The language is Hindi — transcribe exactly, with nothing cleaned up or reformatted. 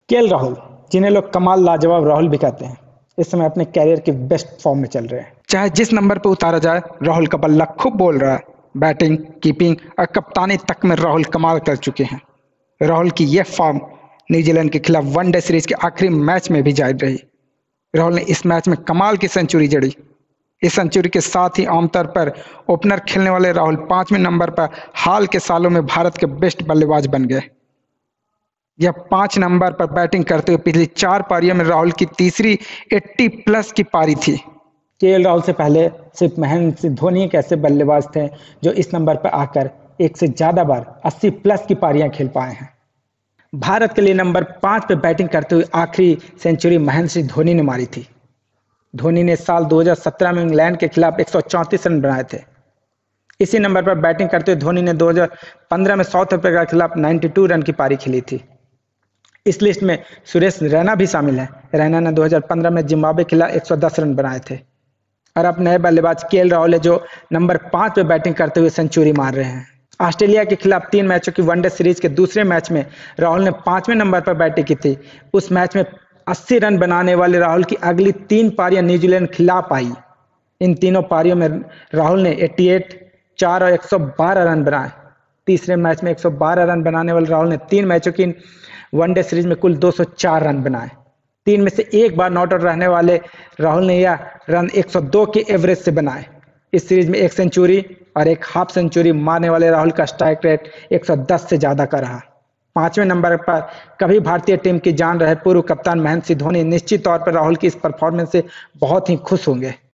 केएल राहुल, जिन्हें लोग कमाल लाजवाब राहुल भी कहते हैं, इस समय अपने कैरियर के बेस्ट फॉर्म में चल रहे हैं। चाहे जिस नंबर पर उतारा जाए, राहुल का बल्ला खूब बोल रहा है। बैटिंग, कीपिंग और कप्तानी तक में राहुल कमाल कर चुके हैं। राहुल की यह फॉर्म न्यूजीलैंड के खिलाफ वनडे सीरीज के आखिरी मैच में भी जारी रही। राहुल ने इस मैच में कमाल की सेंचुरी जड़ी। इस सेंचुरी के साथ ही आमतौर पर ओपनर खेलने वाले राहुल पांचवें नंबर पर हाल के सालों में भारत के बेस्ट बल्लेबाज बन गए। यह पांच नंबर पर बैटिंग करते हुए पिछली चार पारियों में राहुल की तीसरी अस्सी प्लस की पारी थी। केएल राहुल से पहले सिर्फ महेंद्र सिंह धोनी एक ऐसे बल्लेबाज थे जो इस नंबर पर आकर एक से ज्यादा बार अस्सी प्लस की पारियां खेल पाए हैं। भारत के लिए नंबर पाँच पर बैटिंग करते हुए आखिरी सेंचुरी महेंद्र सिंह धोनी ने मारी थी। धोनी ने साल दो हज़ार सत्रह में इंग्लैंड के खिलाफ एक सौ चौंतीस रन बनाए थे। इसी नंबर पर बैटिंग करते हुए धोनी ने दो हज़ार पंद्रह में साउथ अफ्रीका के खिलाफ बानवे रन की पारी खेली थी। इस लिस्ट में सुरेश रैना भी शामिल है। रैना ने दो हज़ार पंद्रह में जिम्बाब्वे के खिलाफ एक सौ दस रन बनाए थे। और अब नए बल्लेबाज केएल राहुल है जो नंबर पाँच पे बैटिंग करते हुए सेंचुरी मार रहे हैं। ऑस्ट्रेलिया के खिलाफ तीन मैचों की वनडे सीरीज के दूसरे मैच में राहुल ने पांचवें नंबर पर बैटिंग की थी। उस मैच में अस्सी रन बनाने वाले राहुल की अगली तीन पारियां न्यूजीलैंड के खिलाफ आई। इन तीनों पारियों में राहुल ने अट्ठासी, चार और एक सौ बारह रन बनाए। तीसरे मैच में एक सौ बारह रन बनाने वाले राहुल ने तीन मैचों की वनडे सीरीज में कुल दो सौ चार रन बनाए। तीन में से एक बार नॉट आउट रहने वाले राहुल ने यह रन एक सौ दो के एवरेज से बनाए। इस सीरीज में एक सेंचुरी और एक हाफ सेंचुरी मारने वाले राहुल का स्ट्राइक रेट एक सौ दस से ज्यादा का रहा। पांचवें नंबर पर कभी भारतीय टीम की जान रहे पूर्व कप्तान महेंद्र सिंह धोनी निश्चित तौर पर राहुल की इस परफॉर्मेंस से बहुत ही खुश होंगे।